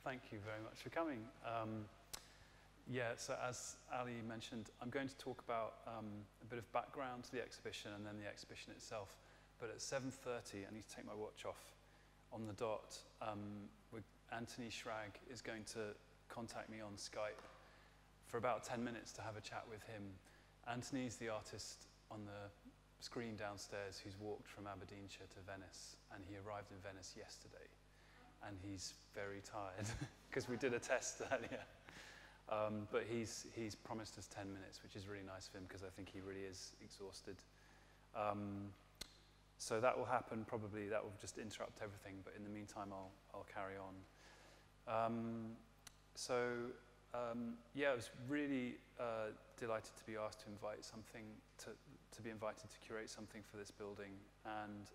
Thank you very much for coming. Yeah, so as Ali mentioned, I'm going to talk about a bit of background to the exhibition and then the exhibition itself. But at 7:30, I need to take my watch off on the dot. Anthony Schrag is going to contact me on Skype for about 10 minutes to have a chat with him. Anthony's the artist on the screen downstairs who's walked from Aberdeenshire to Venice, and he arrived in Venice yesterday. And he's very tired because we did a test earlier. But he's promised us 10 minutes, which is really nice of him because I think he really is exhausted. So that will happen probably. That will just interrupt everything. But in the meantime, I'll carry on. Yeah, I was really delighted to be asked to invite something to be invited to curate something for this building, and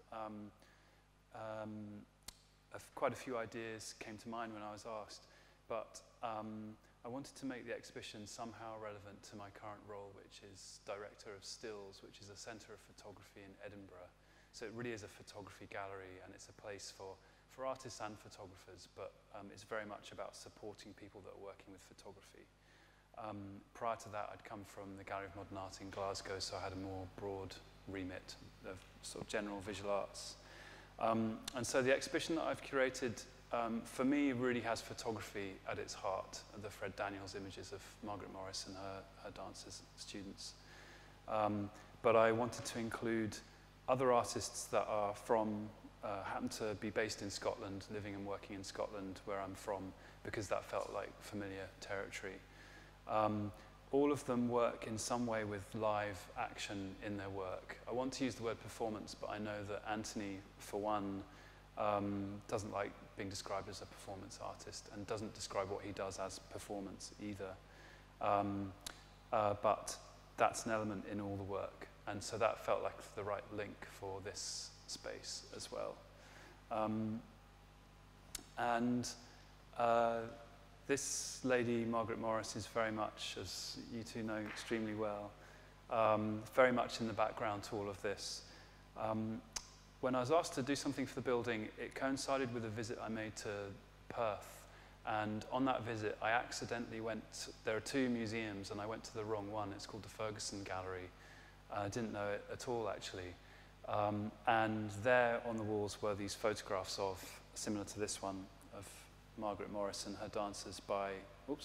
quite a few ideas came to mind when I was asked, but I wanted to make the exhibition somehow relevant to my current role, which is Director of Stills, which is a centre of photography in Edinburgh. So it really is a photography gallery, and it's a place for artists and photographers, but it's very much about supporting people that are working with photography. Prior to that, I'd come from the Gallery of Modern Art in Glasgow, so I had a more broad remit of sort of general visual arts. And so the exhibition that I've curated, for me, really has photography at its heart, the Fred Daniels images of Margaret Morris and her dancers, students. But I wanted to include other artists that are happen to be based in Scotland, living and working in Scotland, where I'm from, because that felt like familiar territory. All of them work in some way with live action in their work. I want to use the word performance, but I know that Anthony, for one, doesn't like being described as a performance artist and doesn't describe what he does as performance either. But that's an element in all the work. And so that felt like the right link for this space as well. This lady, Margaret Morris, is very much, as you two know extremely well, very much in the background to all of this. When I was asked to do something for the building, it coincided with a visit I made to Perth. And on that visit, I accidentally there are two museums, and I went to the wrong one. It's called the Ferguson Gallery. I didn't know it at all, actually. And there on the walls were these photographs similar to this one, of Margaret Morris and her dancers by,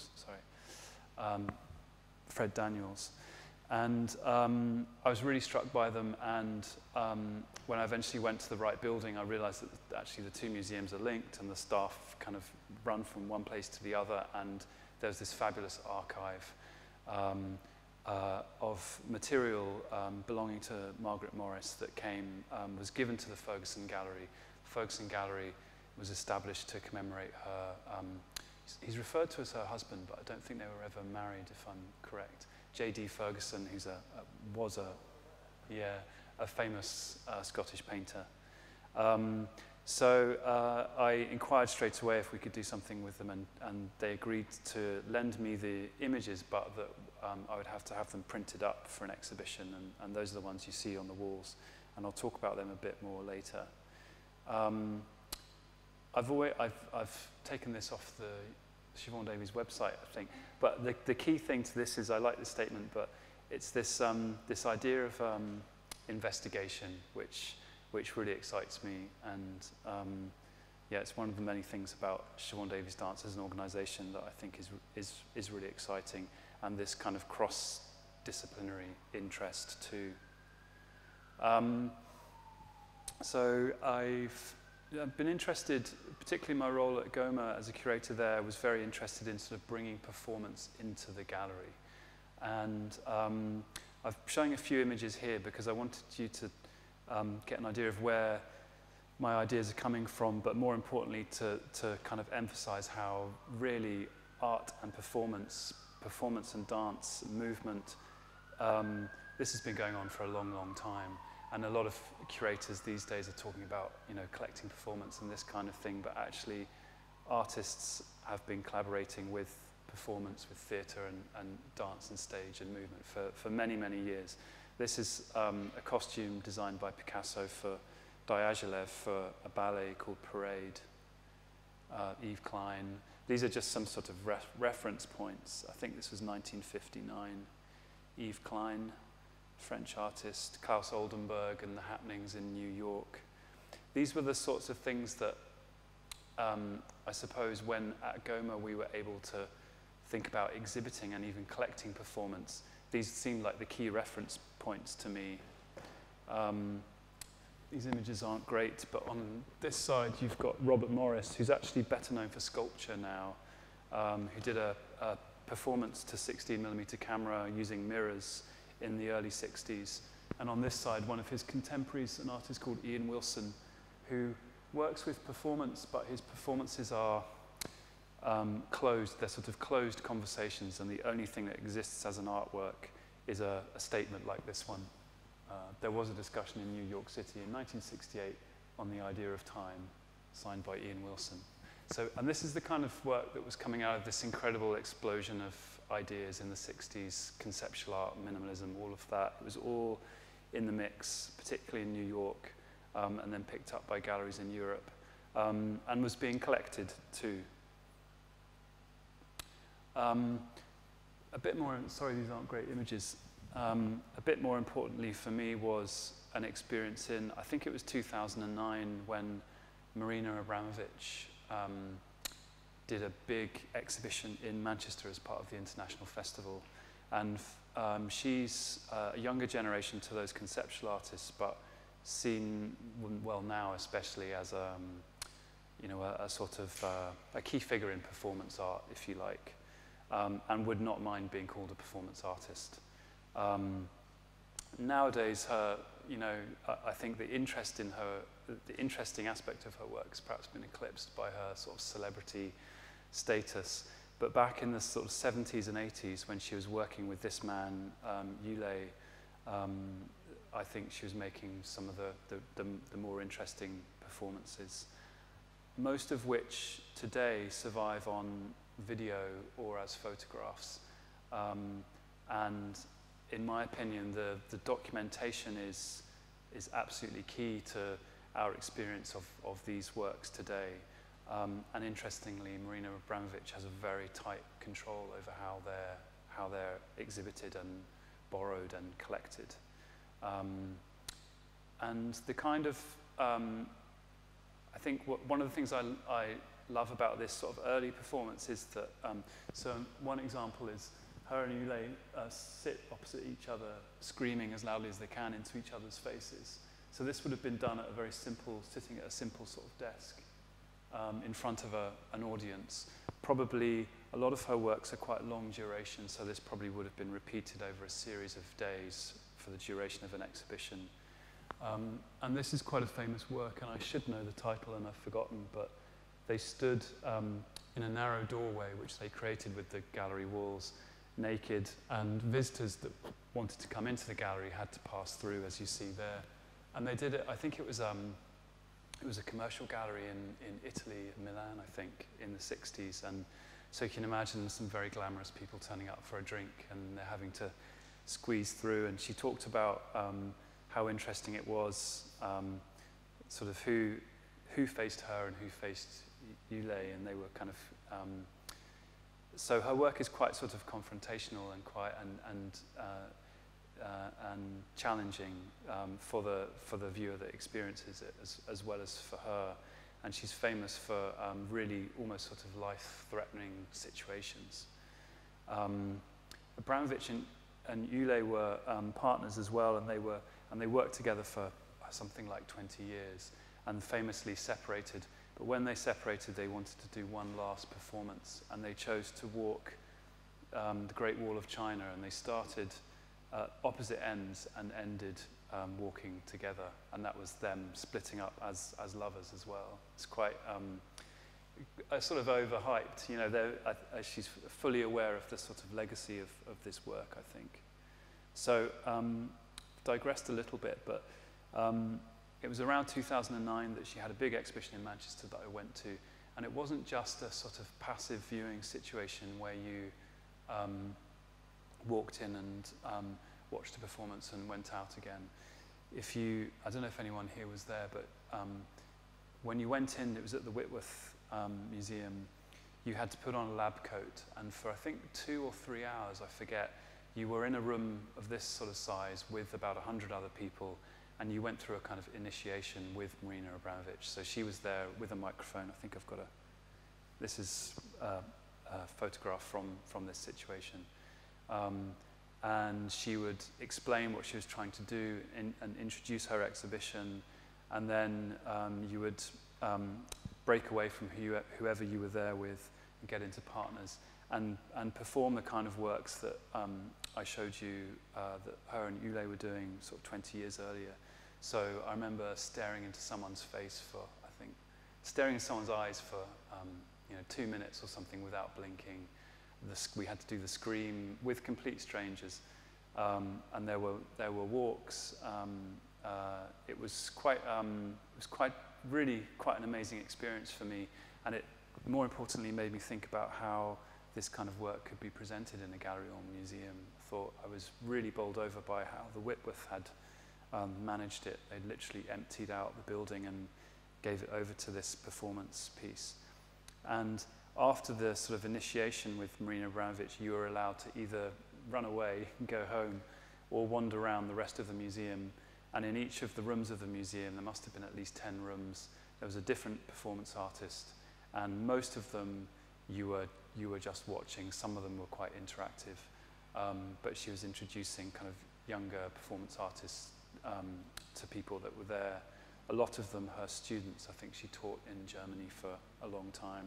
Fred Daniels. And I was really struck by them, and when I eventually went to the right building, I realized that actually the two museums are linked, and the staff kind of run from one place to the other, and there's this fabulous archive of material belonging to Margaret Morris that was given to the Ferguson Gallery. The Ferguson Gallery was established to commemorate her. He's referred to as her husband, but I don't think they were ever married, if I'm correct. J.D. Ferguson, who's was a famous Scottish painter. So I inquired straight away if we could do something with them, and they agreed to lend me the images, but that I would have to have them printed up for an exhibition, and those are the ones you see on the walls, and I'll talk about them a bit more later. I've taken this off the Siobhan Davies website, I think, but the key thing to this is, I like this statement, but it's this idea of investigation, which really excites me, and yeah, it's one of the many things about Siobhan Davies Dance as an organisation that I think is really exciting, and this kind of cross-disciplinary interest too. So I've been interested, particularly my role at GOMA as a curator there, was very interested in sort of bringing performance into the gallery. And I'm showing a few images here because I wanted you to get an idea of where my ideas are coming from, but more importantly to kind of emphasize how really art and performance and dance, movement, this has been going on for a long, long time. And a lot of curators these days are talking about, collecting performance and this kind of thing, but actually artists have been collaborating with performance, with theatre and dance and stage and movement for many, many years. This is a costume designed by Picasso for Diaghilev for a ballet called Parade. Yves Klein, These are just some sort of reference points. I think this was 1959. Yves Klein, French artist, Klaus Oldenburg and the happenings in New York. These were the sorts of things that I suppose when at GOMA we were able to think about exhibiting and even collecting performance. These seemed like the key reference points to me. These images aren't great, but on this side you've got Robert Morris, who's actually better known for sculpture now, who did a performance to 16mm camera using mirrors in the early 60s. And on this side, one of his contemporaries, an artist called Ian Wilson, who works with performance, but his performances are closed. They're sort of closed conversations, and the only thing that exists as an artwork is a statement like this one. There was a discussion in New York City in 1968 on the idea of time, signed by Ian Wilson. So, and this is the kind of work that was coming out of this incredible explosion of ideas in the 60s, conceptual art, minimalism, all of that. It was all in the mix, particularly in New York, and then picked up by galleries in Europe, and was being collected too. A bit more, sorry, these aren't great images. A bit more importantly for me was an experience in, I think it was 2009, when Marina Abramovich did a big exhibition in Manchester as part of the International Festival. And she's a younger generation to those conceptual artists, but seen, well now especially, as you know, a sort of a key figure in performance art, if you like, and would not mind being called a performance artist. Nowadays, her, you know, I think the interest in her, the interesting aspect of her work has perhaps been eclipsed by her sort of celebrity status. But back in the sort of 70s and 80s, when she was working with this man, Yule, I think she was making some of the more interesting performances, most of which today survive on video or as photographs. And in my opinion, the documentation is absolutely key to our experience of these works today. And interestingly, Marina Abramovich has a very tight control over how they're exhibited and borrowed and collected. And the kind of, I think one of the things I love about this sort of early performance is that, so one example is her and Yule sit opposite each other, screaming as loudly as they can into each other's faces. So this would have been done at a very simple, sitting at a simple sort of desk in front of an audience. Probably a lot of her works are quite long duration, so this probably would have been repeated over a series of days for the duration of an exhibition. And this is quite a famous work, and I should know the title and I've forgotten, but they stood in a narrow doorway which they created with the gallery walls, naked, and visitors that wanted to come into the gallery had to pass through, as you see there. And they did it, I think it was a commercial gallery in Italy, Milan, I think, in the 60s. And so you can imagine some very glamorous people turning up for a drink and they're having to squeeze through. And she talked about how interesting it was, sort of who faced her and who faced Yule, and they were kind of, so her work is quite sort of confrontational and quite and challenging for the viewer that experiences it as well as for her. And she's famous for really almost sort of life-threatening situations. Abramovich and Yule were partners as well, and they worked together for something like 20 years, and famously separated. But when they separated, they wanted to do one last performance, and they chose to walk the Great Wall of China, and they started opposite ends and ended walking together, and that was them splitting up as lovers as well. It's quite sort of overhyped, you know. She's fully aware of the sort of legacy of this work, I think. So digressed a little bit, but it was around 2009 that she had a big exhibition in Manchester that I went to, and it wasn't just a sort of passive viewing situation where you walked in and watched a performance and went out again. I don't know if anyone here was there, but when you went in, it was at the Whitworth Museum, you had to put on a lab coat, and for I think 2 or 3 hours, I forget, you were in a room of this sort of size with about 100 other people, and you went through a kind of initiation with Marina Abramovich. So she was there with a microphone. I think I've got this is a photograph from this situation. And she would explain what she was trying to do and introduce her exhibition, and then you would break away from whoever you were there with and get into partners and perform the kind of works that I showed you that her and Ule were doing sort of 20 years earlier. So I remember staring into someone's face for, I think, staring in someone's eyes for 2 minutes or something without blinking. We had to do the scream with complete strangers, and there were walks. It was really quite an amazing experience for me, and it more importantly made me think about how this kind of work could be presented in a gallery or museum. I thought I was really bowled over by how the Whitworth had managed it. They'd literally emptied out the building and gave it over to this performance piece. And after the sort of initiation with Marina Abramovich, you were allowed to either run away and go home or wander around the rest of the museum. And in each of the rooms of the museum, there must have been at least 10 rooms, there was a different performance artist, and most of them you were just watching. Some of them were quite interactive, but she was introducing kind of younger performance artists to people that were there. A lot of them her students. I think she taught in Germany for a long time.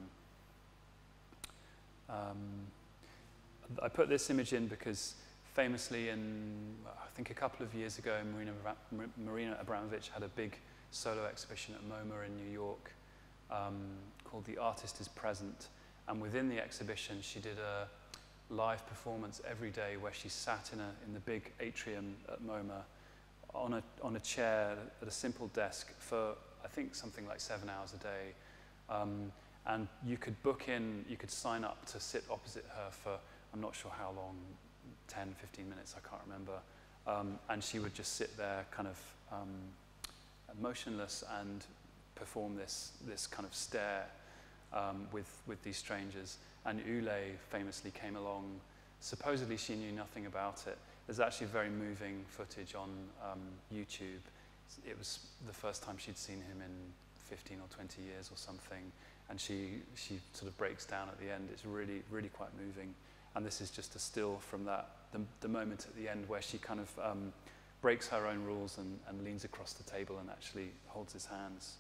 I put this image in because famously I think a couple of years ago, Marina Abramovich had a big solo exhibition at MoMA in New York called The Artist is Present. And within the exhibition, she did a live performance every day where she sat in the big atrium at MoMA on a chair at a simple desk for, I think, something like 7 hours a day. And you could book in, you could sign up to sit opposite her for, I'm not sure how long, 10, 15 minutes, I can't remember. And she would just sit there kind of motionless and perform this kind of stare with these strangers. And Ule famously came along. Supposedly she knew nothing about it. There's actually very moving footage on YouTube. It was the first time she'd seen him in 15 or 20 years or something. And she sort of breaks down at the end. It's really, really quite moving. And this is just a still from that, the moment at the end where she kind of breaks her own rules and leans across the table and actually holds his hands.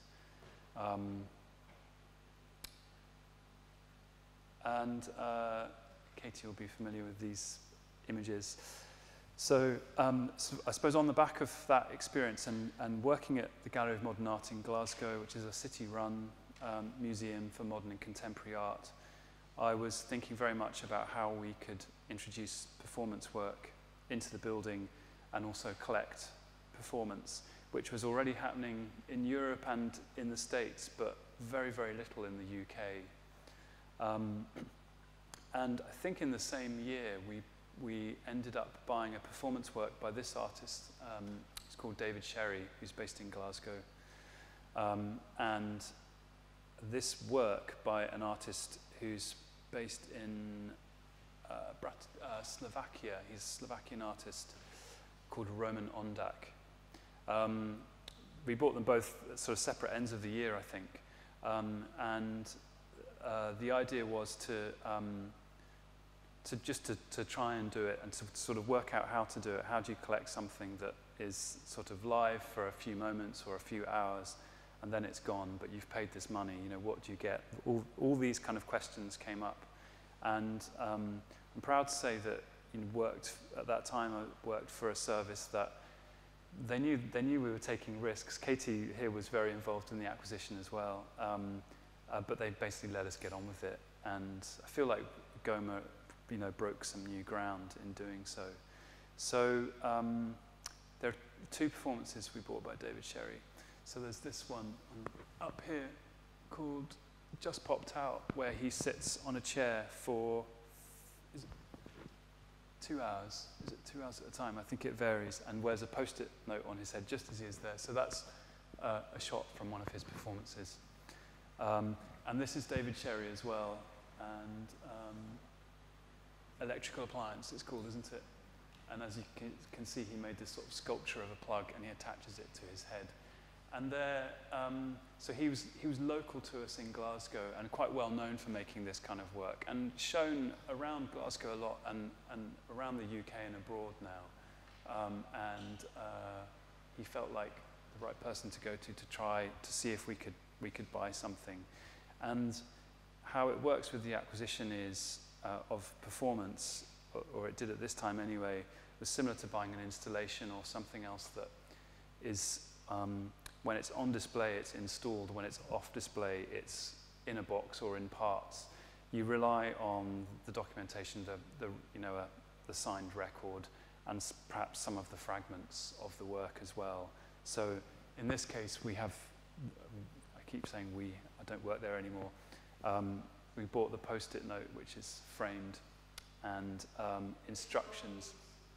Katie will be familiar with these images. So I suppose on the back of that experience and working at the Gallery of Modern Art in Glasgow, which is a city-run museum for modern and contemporary art, I was thinking very much about how we could introduce performance work into the building and also collect performance, which was already happening in Europe and in the States, but very, very little in the UK. And I think in the same year, we ended up buying a performance work by this artist. He's called David Sherry, who's based in Glasgow. And this work by an artist who's based in Slovakia. He's a Slovakian artist called Roman Ondak. We bought them both at sort of separate ends of the year, I think. And the idea was to try and do it and to sort of work out how to do it. How do you collect something that is sort of live for a few moments or a few hours, and then it's gone, but you've paid this money, you know, what do you get? All these kind of questions came up. And I'm proud to say that at that time I worked for a service that they knew we were taking risks. Katie here was very involved in the acquisition as well, but they basically let us get on with it. And I feel like Goma, broke some new ground in doing so. So there are two performances we bought by David Sherry. So there's this one up here called Just Popped Out, where he sits on a chair for 2 hours. Is it 2 hours at a time? I think it varies, and wears a Post-it note on his head just as he is there. So that's a shot from one of his performances. And this is David Sherry as well. and electrical appliance, it's called, isn't it? And as you can see, he made this sort of sculpture of a plug, and he attaches it to his head. And there, so he was local to us in Glasgow, and quite well known for making this kind of work, and shown around Glasgow a lot, and around the UK and abroad now. He felt like the right person to go to try to see if we could buy something. And how it works with the acquisition is of performance, or it did at this time anyway, was similar to buying an installation or something else that is, when it's on display, it's installed. When it's off display, it's in a box or in parts. You rely on the documentation, the signed record, and perhaps some of the fragments of the work as well. So in this case, we have, I keep saying we, I don't work there anymore. We bought the post-it note, which is framed, and instructions.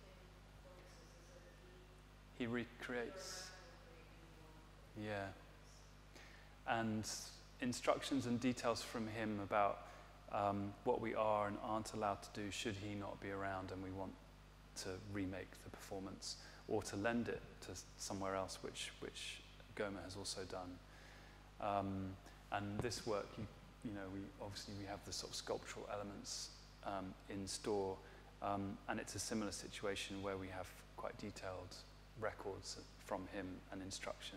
He recreates, yeah, and instructions and details from him about what we are and aren't allowed to do should he not be around and we want to remake the performance or to lend it to somewhere else, which Goma has also done. And this work, we obviously have the sort of sculptural elements in store, and it's a similar situation where we have quite detailed records from him and instruction.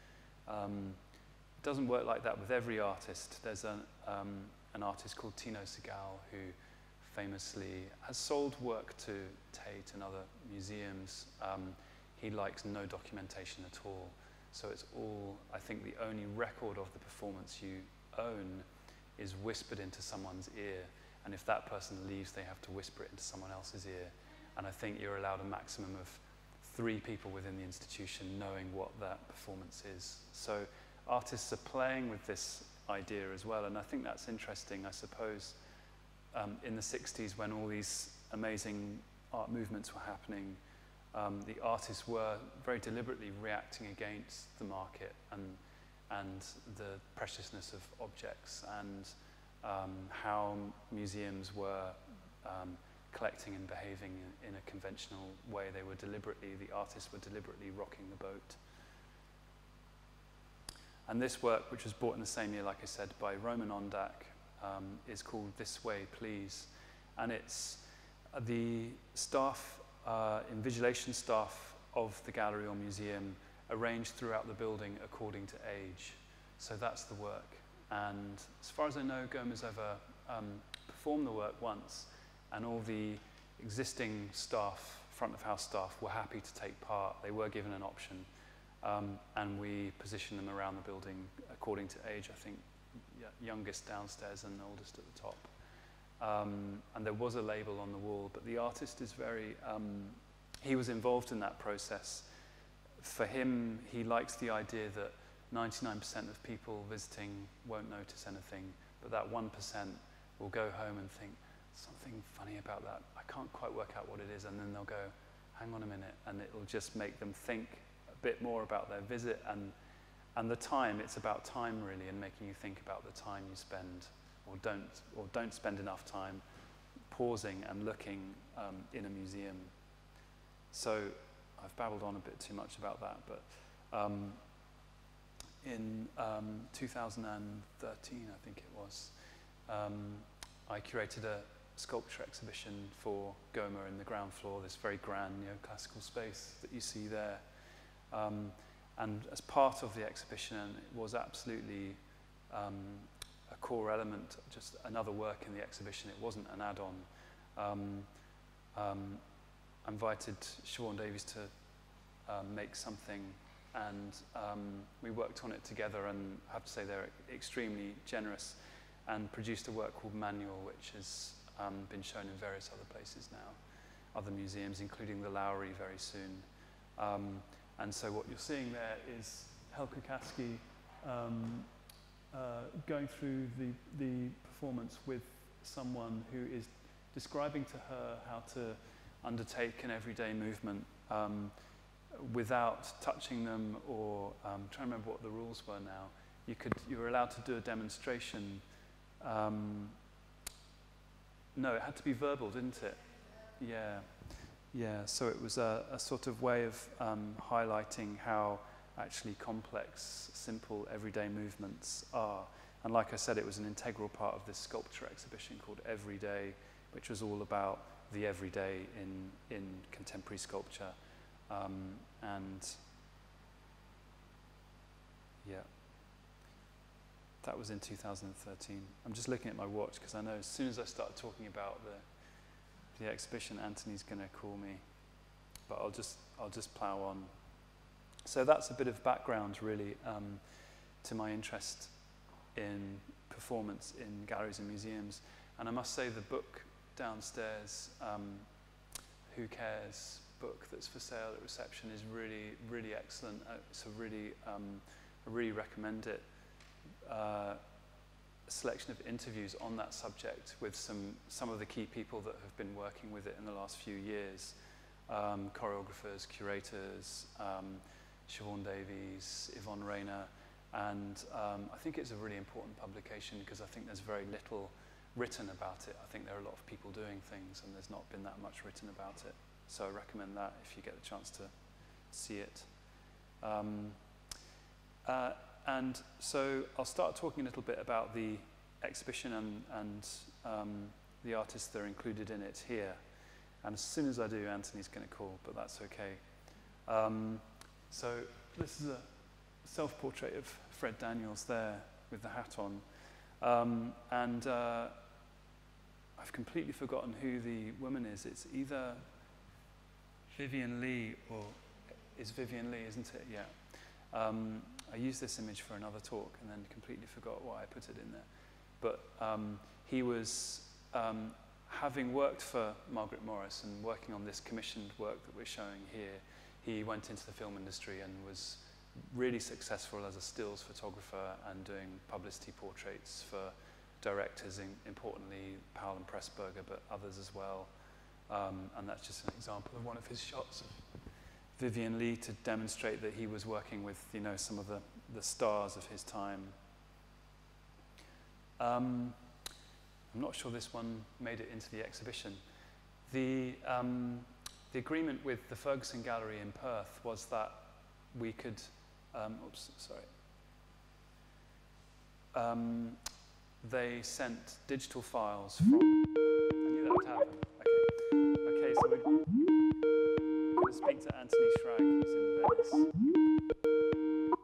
It doesn't work like that with every artist. There's an artist called Tino Segal who famously has sold work to Tate and other museums. He likes no documentation at all. So it's all, I think the only record of the performance you own is whispered into someone's ear. And if that person leaves, they have to whisper it into someone else's ear. And I think you're allowed a maximum of 3 people within the institution knowing what that performance is. So artists are playing with this idea as well. And I think that's interesting, I suppose, in the 60s when all these amazing art movements were happening, the artists were very deliberately reacting against the market and the preciousness of objects and how museums were collecting and behaving in a conventional way. The artists were deliberately rocking the boat. And this work, which was bought in the same year, like I said, by Roman Ondak, is called This Way, Please. And it's the staff, invigilation staff of the gallery or museum arranged throughout the building according to age. So that's the work. And as far as I know, Goma's ever performed the work once, and all the existing staff, front of house staff, were happy to take part. They were given an option, and we positioned them around the building according to age, I think, youngest downstairs and oldest at the top. And there was a label on the wall, but the artist is very, he was involved in that process. For him, he likes the idea that 99% of people visiting won't notice anything, but that 1% will go home and think, something funny about that, I can't quite work out what it is, and then they'll go, hang on a minute, and it'll just make them think a bit more about their visit, and the time, it's about time really, and making you think about the time you spend, or don't spend enough time pausing and looking in a museum. So I've babbled on a bit too much about that, but in 2013, I think it was, I curated a sculpture exhibition for Goma in the ground floor, this very grand neoclassical space that you see there. And as part of the exhibition, and it was absolutely a core element, just another work in the exhibition, it wasn't an add-on. I invited Siobhan Davies to make something, and we worked on it together, and I have to say they're extremely generous, and produced a work called Manual, which has been shown in various other places now, other museums, including the Lowry very soon. And so what you're seeing there is Helka Kaski going through the performance with someone who is describing to her how to undertake an everyday movement without touching them or trying to remember what the rules were now. You were allowed to do a demonstration No, it had to be verbal, didn't it? Yeah. Yeah, so it was a sort of way of highlighting how actually complex, simple, everyday movements are. And like I said, it was an integral part of this sculpture exhibition called Everyday, which was all about the everyday in contemporary sculpture. And yeah, that was in 2013. I'm just looking at my watch because I know as soon as I start talking about the exhibition, Anthony's going to call me, but I'll just plow on. So that's a bit of background, really, to my interest in performance in galleries and museums. And I must say the book downstairs, Who Cares book that's for sale at reception is really, really excellent. It's a really, I really recommend it. A selection of interviews on that subject with some of the key people that have been working with it in the last few years. Choreographers, curators, Siobhan Davies, Yvonne Rayner, and I think it's a really important publication because I think there's very little written about it. I think there are a lot of people doing things and there's not been that much written about it. So I recommend that if you get the chance to see it. And so I'll start talking a little bit about the exhibition and the artists that are included in it here. And as soon as I do, Anthony's going to call, but that's okay. So this is a self-portrait of Fred Daniels there with the hat on. And I've completely forgotten who the woman is. It's either Vivian Lee or... It's Vivian Lee, isn't it? Yeah. I used this image for another talk and then completely forgot why I put it in there. But he was, having worked for Margaret Morris and working on this commissioned work that we're showing here, he went into the film industry and was really successful as a stills photographer and doing publicity portraits for directors, importantly Powell and Pressburger, but others as well. And that's just an example of one of his shots of Vivian Lee to demonstrate that he was working with, you know, some of the stars of his time. I'm not sure this one made it into the exhibition. The agreement with the Ferguson Gallery in Perth was that we could, they sent digital files from, I knew that would happen. Okay, so we're going to speak to Anthony Schrag, who's in Venice.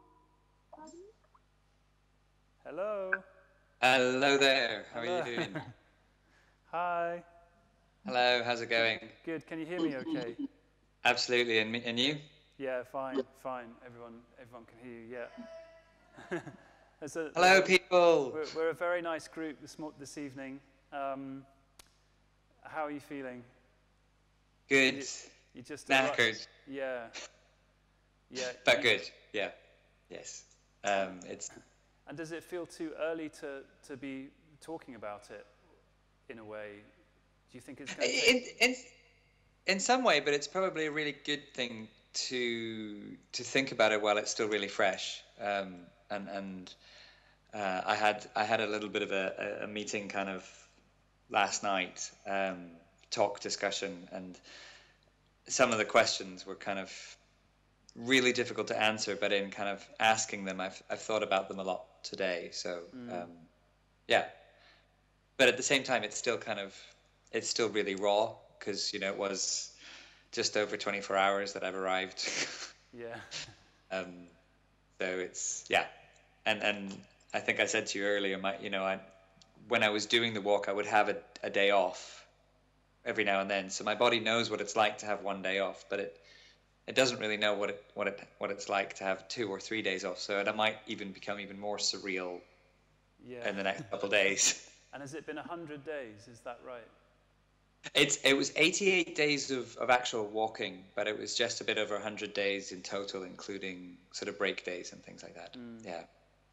Hello. Hello there. How are you doing? Hi. Hello. How's it going? Good. Can you hear me okay? Absolutely. And you? Yeah, fine. Everyone can hear you. Yeah. Hello, people. We're a very nice group this evening. How are you feeling? Good. You just knackered. Yeah. But good. Yeah. Yes. It's. And does it feel too early to be talking about it in a way? Do you think it's going to in some way, but it's probably a really good thing to think about it while it's still really fresh. And I had a little bit of a meeting kind of last night, talk discussion, and some of the questions were kind of really difficult to answer, but in kind of asking them, I've thought about them a lot today. So yeah, but at the same time, it's still really raw because, you know, it was just over 24 hours that I've arrived. Yeah. So it's, yeah, and I think I said to you earlier, when I was doing the walk, I would have a day off every now and then. So my body knows what it's like to have one day off, but it doesn't really know what it's like to have 2 or 3 days off. So it might even become even more surreal in the next couple of days. And has it been 100 days? Is that right? It was 88 days of actual walking, but it was just a bit over 100 days in total, including sort of break days and things like that. Yeah.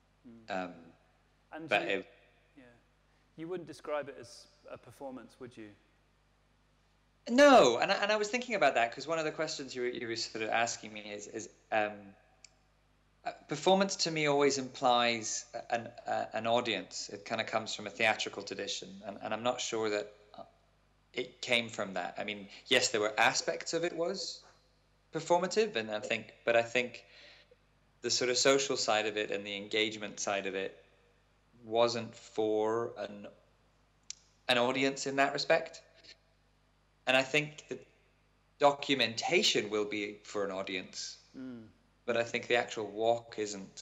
And but you wouldn't describe it as a performance, would you? No, and I was thinking about that because one of the questions you were sort of asking me is performance to me always implies an audience. It kind of comes from a theatrical tradition, and I'm not sure that it came from that. I mean, yes, there were aspects of it was performative, and I think the sort of social side of it and the engagement side of it wasn't for an audience in that respect. And I think the documentation will be for an audience, but I think the actual walk isn't.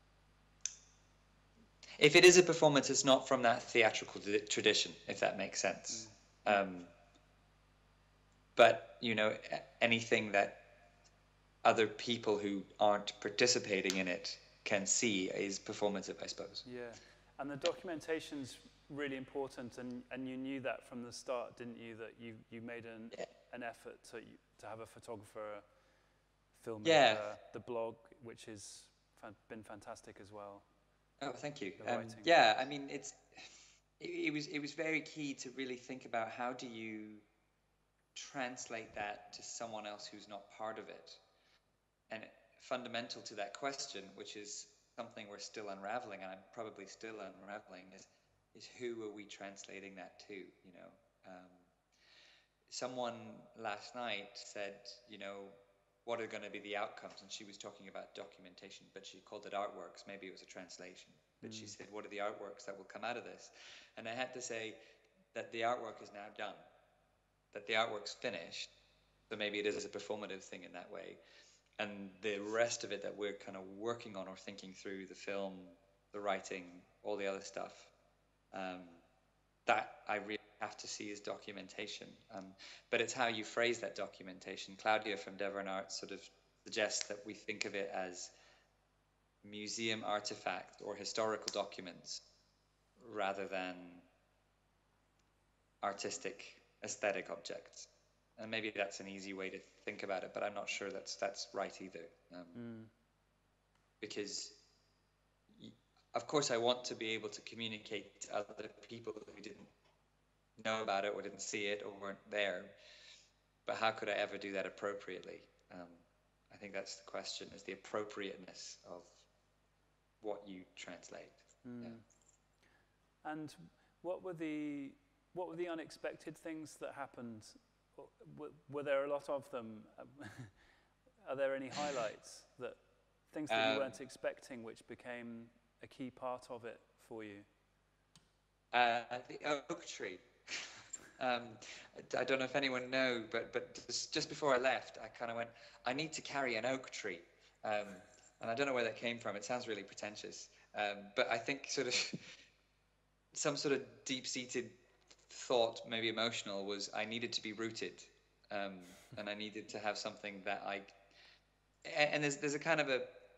If it is a performance, it's not from that theatrical tradition, if that makes sense. But, you know, anything that other people who aren't participating in it can see is performative, I suppose. Yeah, and the documentation's really important, and you knew that from the start, didn't you? That you made an effort to have a photographer, filmmaker, the blog, which has been fantastic as well. Oh, thank you. The writing. Yeah, I mean, it was very key to really think about how do you translate that to someone else who's not part of it. And fundamental to that question, which is something we're still unraveling, and I'm probably still unraveling, is who are we translating that to? You know, someone last night said, you know, what are going to be the outcomes? And she was talking about documentation, but she called it artworks. Maybe it was a translation. But she said, what are the artworks that will come out of this? And I had to say that the artwork is now done, that the artwork's finished. So maybe it is a performative thing in that way. And the rest of it that we're kind of working on or thinking through, the film, the writing, all the other stuff, that I really have to see as documentation. But it's how you phrase that documentation. Claudia from Devon Arts sort of suggests that we think of it as museum artifacts or historical documents rather than artistic, aesthetic objects. And maybe that's an easy way to think about it, but I'm not sure that's right either. Because, of course, I want to be able to communicate to other people who didn't know about it or didn't see it or weren't there. But how could I ever do that appropriately? I think that's the question, is the appropriateness of what you translate. Yeah. And what were the unexpected things that happened? Were there a lot of them? Are there any highlights, things that you weren't expecting which became a key part of it for you? The oak tree. I don't know if anyone knows, but just before I left, I kind of went, I need to carry an oak tree. And I don't know where that came from. It sounds really pretentious. But I think sort of some sort of deep-seated thought, maybe emotional, was I needed to be rooted. And I needed to have something that and there's a kind of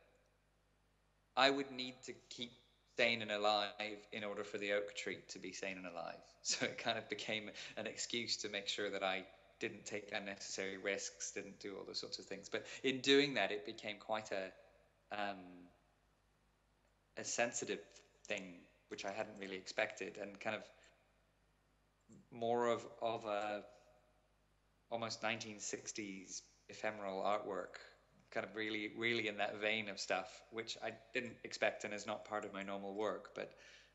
I would need to keep sane and alive in order for the oak tree to be sane and alive. So it kind of became an excuse to make sure that I didn't take unnecessary risks, didn't do all those sorts of things. But in doing that, it became quite a sensitive thing, which I hadn't really expected, and kind of more of a almost 1960s ephemeral artwork, kind of really in that vein of stuff, which I didn't expect and is not part of my normal work, but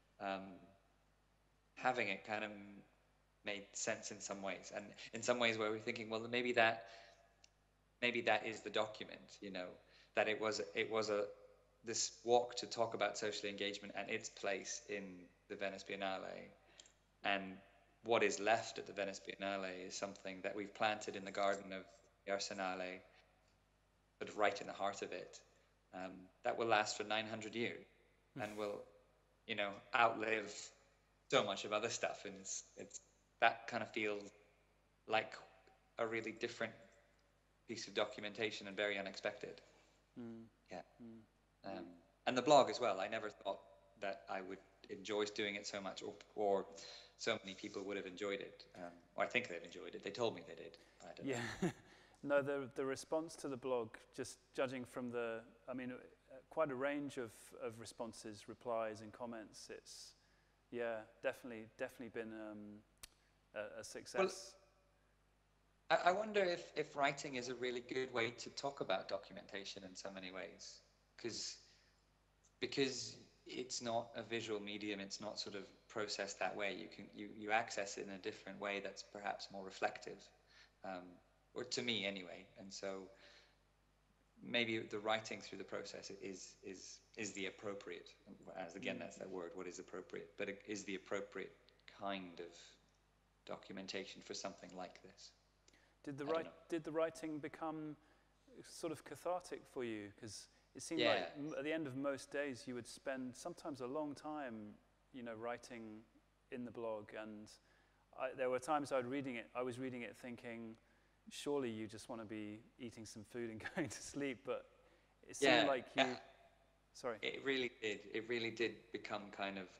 having it kind of made sense in some ways, and in some ways where we're thinking, well, maybe that is the document, you know, that it was this walk to talk about social engagement and its place in the Venice Biennale, and what is left at the Venice Biennale is something that we've planted in the garden of the Arsenale, sort of right in the heart of it, that will last for 900 years and will, you know, outlive so much of other stuff. And it's that kind of feels like a really different piece of documentation and very unexpected. Yeah. And the blog as well. I never thought that I would enjoy doing it so much, or so many people would have enjoyed it. Or I think they've enjoyed it. They told me they did. I don't know. No, the response to the blog, just judging from quite a range of responses, replies and comments, it's, definitely been a success. Well, I wonder if writing is a really good way to talk about documentation in so many ways, because it's not a visual medium. It's not sort of processed that way. You access it in a different way that's perhaps more reflective, or to me anyway. And so maybe the writing through the process is the appropriate, as again that's that word, what is appropriate, but it is the appropriate kind of documentation for something like this. Did the writing become sort of cathartic for you? Because it seemed like at the end of most days you would spend sometimes a long time, writing in the blog, and there were times I was reading it thinking, surely you just want to be eating some food and going to sleep, but it seemed like you... Sorry. It really did become kind of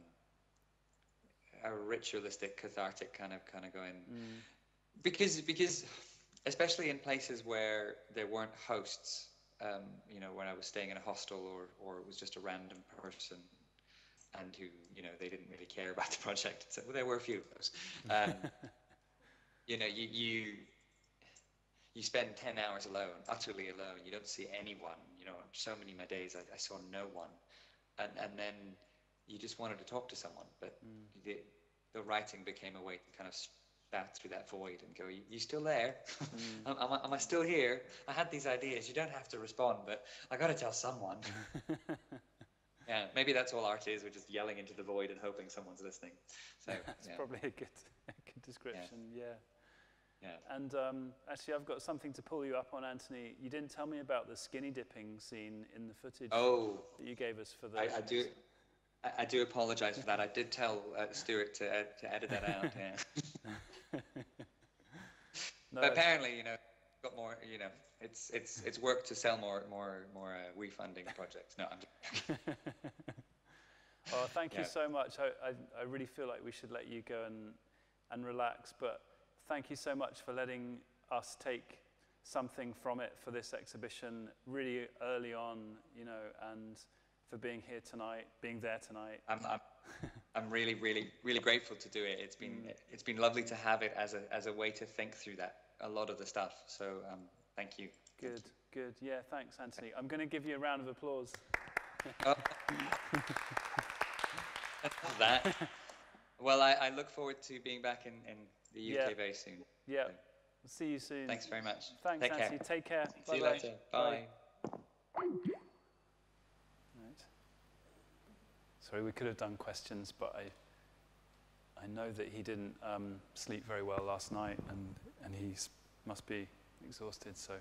a ritualistic, cathartic kind of going... Because especially in places where there weren't hosts, when I was staying in a hostel or it was just a random person and who, they didn't really care about the project. So, well, there were a few of those. You spend 10 hours alone, utterly alone. You don't see anyone. So many of my days I saw no one. And then you just wanted to talk to someone. But the writing became a way to kind of shout through that void and go, you still there? Am I still here? I had these ideas. You don't have to respond, but I got to tell someone. Yeah, maybe that's all art is. We're just yelling into the void and hoping someone's listening. So that's probably a good description. Yeah. And actually, I've got something to pull you up on, Anthony. You didn't tell me about the skinny dipping scene in the footage that you gave us for the... I do apologise for that. I did tell Stuart to edit that out. Yeah. No, but apparently, got more. It's work to sell more we funding projects. No, I'm just... Oh, thank you so much. I really feel like we should let you go and relax, but thank you so much for letting us take something from it for this exhibition really early on, and for being there tonight. I'm really, really, really grateful to do it. It's been lovely to have it as a way to think through a lot of the stuff. So thank you. Good. Yeah, thanks, Anthony. I'm going to give you a round of applause. That. Well, I look forward to being back in the UK very soon. Yeah. See you soon. Thanks very much. Thanks, Anthony. Take care. See you later. Bye. Right. Sorry, we could have done questions, but I know that he didn't sleep very well last night, and he must be exhausted. So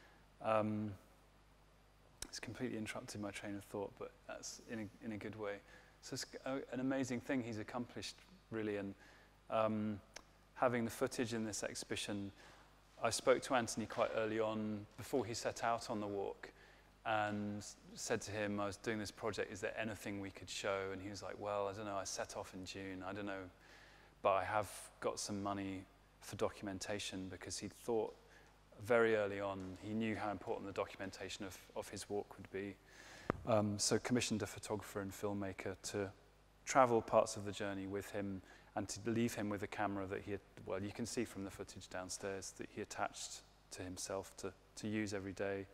it's completely interrupted my train of thought, but that's in a good way. So it's an amazing thing he's accomplished, really, and having the footage in this exhibition. I spoke to Anthony quite early on, before he set out on the walk, and said to him, I was doing this project, is there anything we could show? And he was like, well, I don't know, I set off in June, I don't know, but I have got some money for documentation, because he thought very early on, he knew how important the documentation of his walk would be. So commissioned a photographer and filmmaker to travel parts of the journey with him and to leave him with a camera that he had, well, you can see from the footage downstairs, that he attached to himself to use every day.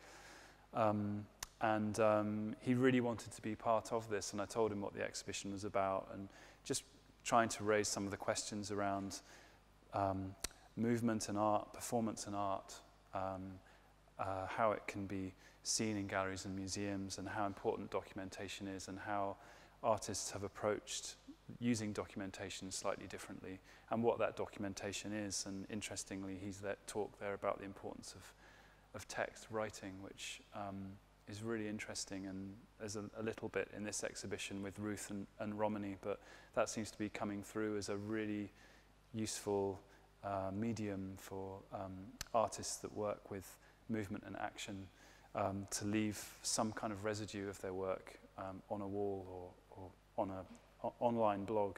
He really wanted to be part of this, and I told him what the exhibition was about, and just trying to raise some of the questions around movement and art, performance and art, how it can be seen in galleries and museums, and how important documentation is, and how artists have approached using documentation slightly differently, and what that documentation is. And interestingly, he's talked there about the importance of text writing, which is really interesting, and there's a little bit in this exhibition with Ruth and Romany, but that seems to be coming through as a really useful medium for artists that work with movement and action, to leave some kind of residue of their work on a wall or on an online blog.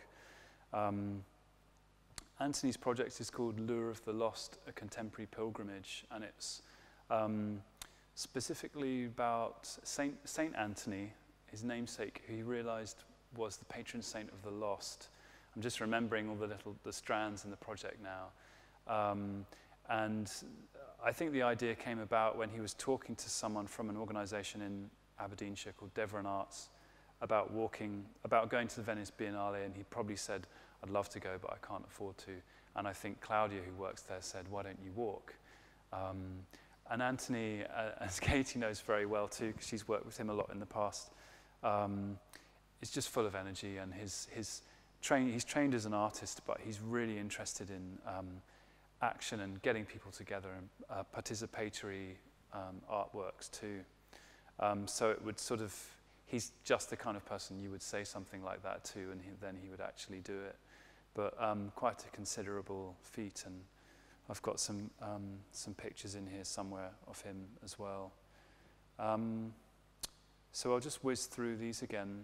Anthony's project is called Lure of the Lost, a Contemporary Pilgrimage, and it's specifically about Saint Anthony, his namesake, who he realized was the patron saint of the lost. I'm just remembering all the strands in the project now. And I think the idea came about when he was talking to someone from an organisation in Aberdeenshire called Devon Arts, about going to the Venice Biennale, and he probably said, I'd love to go, but I can't afford to. And I think Claudia, who works there, said, why don't you walk? And Anthony, as Katie knows very well too, because she's worked with him a lot in the past, is just full of energy, and he's trained as an artist, but he's really interested in action and getting people together, and participatory artworks too. So it would sort of, he's just the kind of person you would say something like that to, and then he would actually do it. But quite a considerable feat, and I've got some pictures in here somewhere of him as well. So I'll just whiz through these again.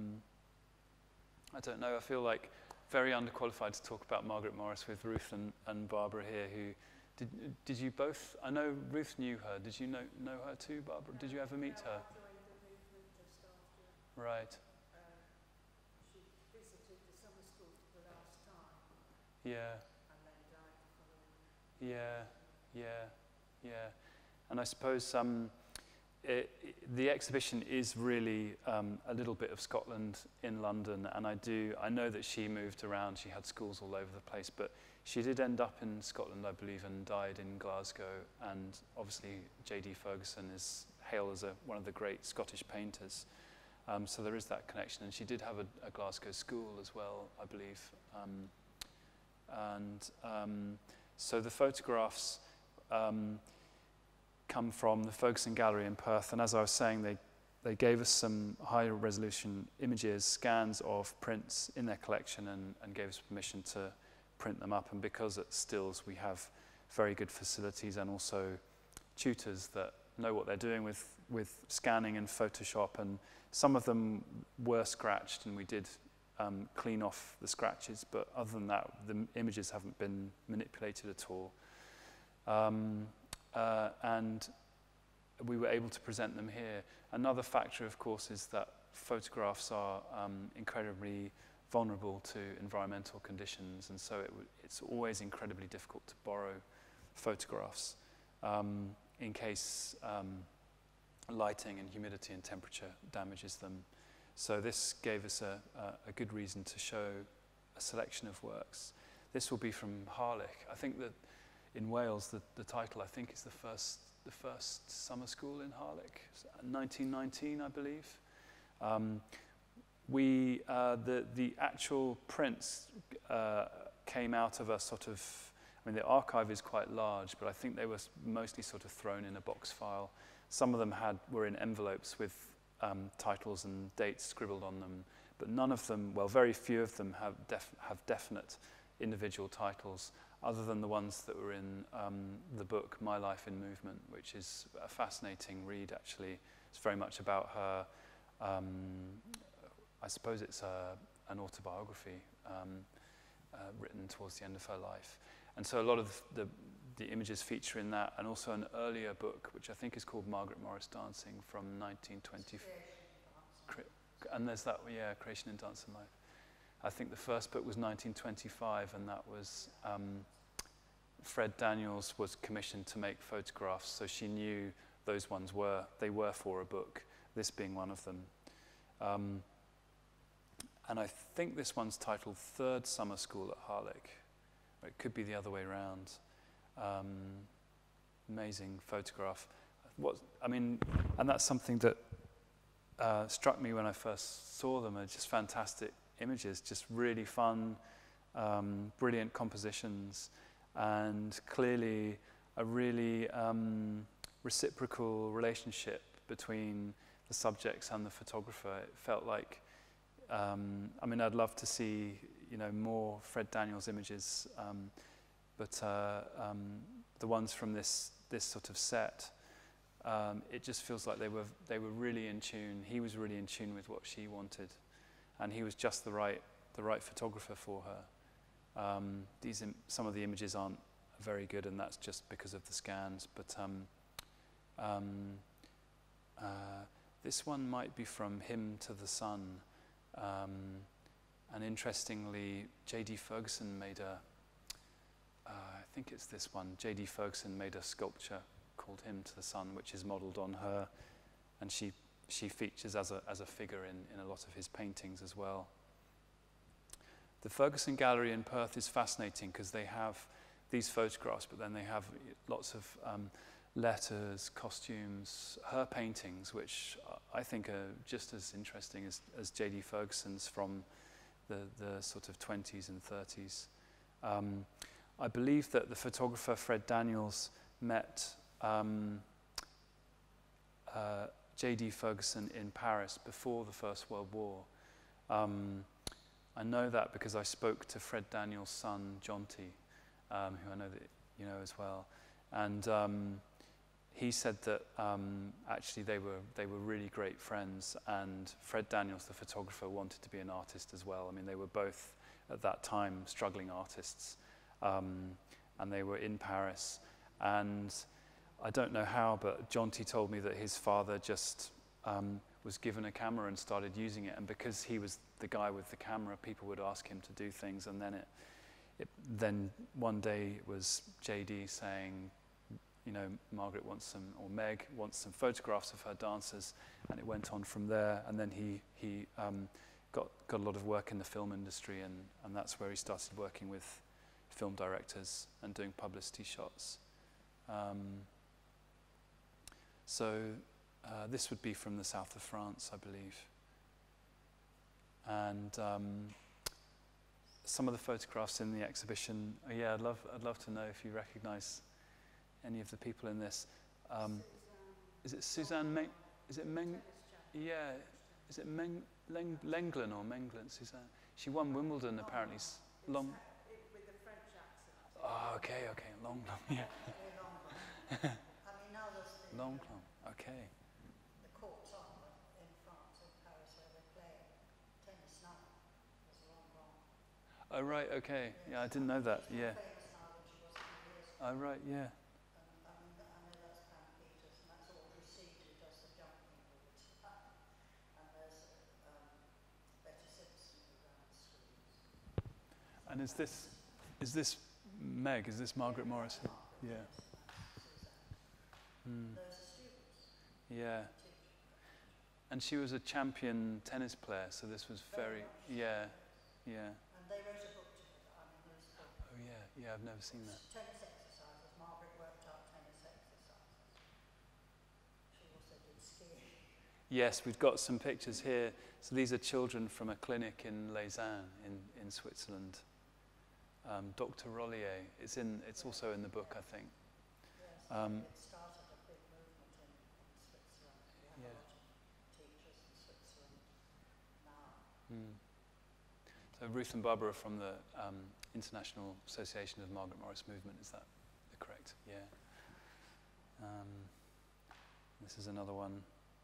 I don't know, I feel like very underqualified to talk about Margaret Morris with Ruth and Barbara here, who, did you both, I know Ruth knew her, did you know her too, Barbara? Did you ever meet her? I joined the movement just after. Right. She visited the summer school for the last time. Yeah. And then died the following year. Yeah. And I suppose the exhibition is really a little bit of Scotland in London, and I know that she moved around, she had schools all over the place, but she did end up in Scotland, I believe, and died in Glasgow, and obviously J.D. Ferguson is hailed as one of the great Scottish painters, so there is that connection, and she did have a Glasgow school as well, I believe, so the photographs come from the Ferguson Gallery in Perth, and as I was saying, they gave us some higher resolution images, scans of prints in their collection, and gave us permission to print them up. And because at Stills we have very good facilities and also tutors that know what they're doing with scanning and Photoshop, and some of them were scratched, and we did clean off the scratches, but other than that, the images haven't been manipulated at all. And we were able to present them here. Another factor, of course, is that photographs are incredibly vulnerable to environmental conditions, and so it's always incredibly difficult to borrow photographs in case lighting and humidity and temperature damages them. So this gave us a good reason to show a selection of works. This will be from Harlech. I think that in Wales, the title, I think, is the first summer school in Harlech, 1919, I believe. The actual prints came out of a sort of, I mean, the archive is quite large, but I think they were mostly sort of thrown in a box file. Some of them were in envelopes with titles and dates scribbled on them, but none of them, well, very few of them have definite individual titles, other than the ones that were in the book My Life in Movement, which is a fascinating read, actually. It's very much about her, I suppose it's an autobiography written towards the end of her life. And so a lot of the images feature in that, and also an earlier book, which I think is called Margaret Morris Dancing from 1920. And there's that, yeah, Creation in Dance and Life. I think the first book was 1925, and that was Fred Daniels was commissioned to make photographs, so she knew those ones were for a book, this being one of them. And I think this one's titled Third Summer School at Harlech. Or it could be the other way around. Amazing photograph. And that's something that struck me when I first saw them. Are just fantastic images, just really fun, brilliant compositions, and clearly a really reciprocal relationship between the subjects and the photographer. It felt like, I'd love to see, more Fred Daniels images, but the ones from this sort of set, it just feels like they were really in tune. He was really in tune with what she wanted, and he was just the right photographer for her. Some of the images aren't very good, and that's just because of the scans. But this one might be from Hymn to the Sun. And interestingly, J.D. Ferguson made I think it's this one, J.D. Ferguson made a sculpture called Hymn to the Sun, which is modelled on her, and she she features as a figure in a lot of his paintings as well. The Ferguson Gallery in Perth is fascinating because they have these photographs, but then they have lots of letters, costumes, her paintings, which I think are just as interesting as J.D. Ferguson's from the sort of 20s and 30s. I believe that the photographer Fred Daniels met J.D. Ferguson in Paris before the First World War. I know that because I spoke to Fred Daniels' son, Jonty, who I know that you know as well. And he said that actually they were really great friends, and Fred Daniels, the photographer, wanted to be an artist as well. I mean, they were both, at that time, struggling artists, and they were in Paris. And I don't know how, but Jonty told me that his father just was given a camera and started using it, and because he was the guy with the camera, people would ask him to do things, and then one day it was JD saying, you know, Margaret wants some, or Meg wants some photographs of her dancers, and it went on from there. And then he got a lot of work in the film industry, and that's where he started working with film directors and doing publicity shots. So this would be from the south of France, I believe. And some of the photographs in the exhibition, I'd love to know if you recognise any of the people in this. Is it Suzanne Meng? Is it Meng? Yeah. Is it Lenglen or Menglen? Suzanne. She won Wimbledon apparently. Long. With the French accent. Oh, okay. Long. Yeah. I mean, now there's the, Long. Okay. the courts are in France, in Paris, where they play tennis now. There's long. Oh, right. Okay. Yeah, I didn't know that. Yeah. Famous now than she was a few years ago. Oh, right. Yeah. I know that's Pam Peters, and that's Audrey Seed who does the jumping all the time. And there's Betty Simpson who ran the screens. And is this Meg? Is this Margaret Morris? Yeah. Those are students. Yeah. And she was a champion tennis player, so this was very yeah. And they wrote a book together. I mean, there's a book. Oh yeah, I've never seen that. Tennis exercises. Margaret worked out tennis exercises. She also did skiing. Yes, we've got some pictures here. So these are children from a clinic in Lausanne in Switzerland. Dr. Rollier. It's also in the book, I think. Yes, it started a big movement in Switzerland. We have a lot of teachers in Switzerland now. So Ruth and Barbara from the International Association of Margaret Morris Movement, is that correct? Yeah. This is another one,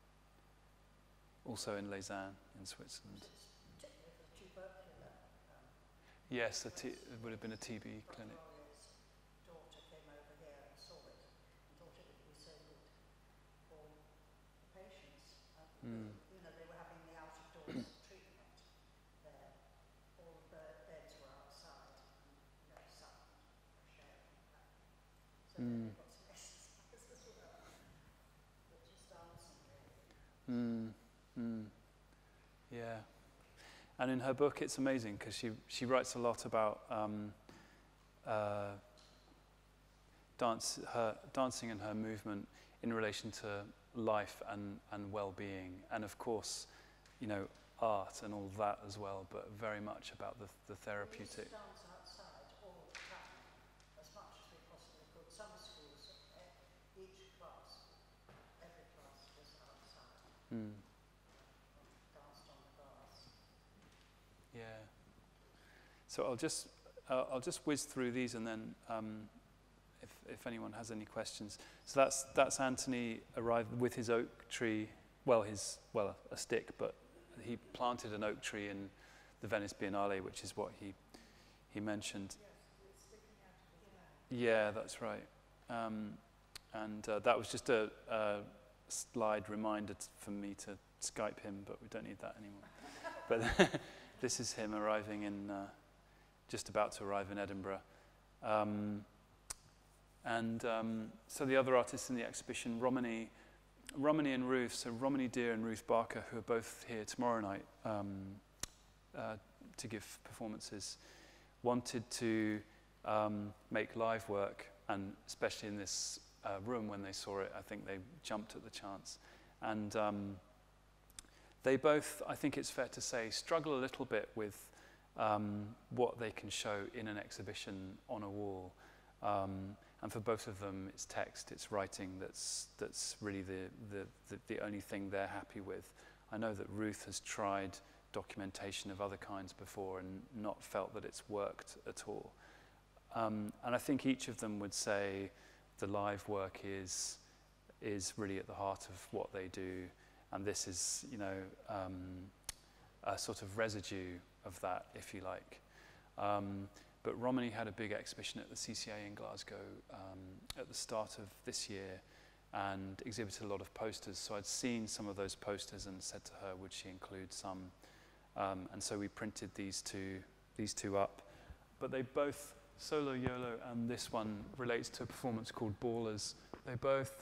also in Lausanne, in Switzerland. Particularly for tubercular. Yes, it would have been a TB clinic. Rollier's daughter came over here and saw it and thought it would be so good for patients. You know, they were having the out-of-doors treatment there. All the beds were outside, and no sun, fresh air. So they've got some exercise as well, which is dancing really. Yeah. And in her book, it's amazing because she writes a lot about dancing and her movement in relation to life and well-being, and of course, you know, art and all that as well, but very much about the therapeutic. We used to dance outside all the time, as much as we possibly could. Summer schools, each class, every class was outside. Danced on the grass. Yeah. So I'll just whiz through these, and then if anyone has any questions. So that's Anthony arrived with his oak tree. Well, a stick, but he planted an oak tree in the Venice Biennale, which is what he mentioned. Yes, it's sticking out of the ground. Yeah, that's right. And that was just a slide reminder for me to Skype him, but we don't need that anymore. But this is him arriving in, just about to arrive in Edinburgh. So the other artists in the exhibition, Romany Romany and Ruth, so Romany Deer and Ruth Barker, who are both here tomorrow night to give performances, wanted to make live work, and especially in this room when they saw it, I think they jumped at the chance. And they both, I think it's fair to say, struggle a little bit with what they can show in an exhibition on a wall. And for both of them, it's text, it's writing that's really the only thing they're happy with. I know that Ruth has tried documentation of other kinds before and not felt that it's worked at all. And I think each of them would say the live work is really at the heart of what they do, and this is, you know, a sort of residue of that, if you like. But Romany had a big exhibition at the CCA in Glasgow at the start of this year and exhibited a lot of posters. So I'd seen some of those posters and said to her, would she include some? And so we printed these two up. But they both, Solo YOLO and this one, relates to a performance called Ballers. They both,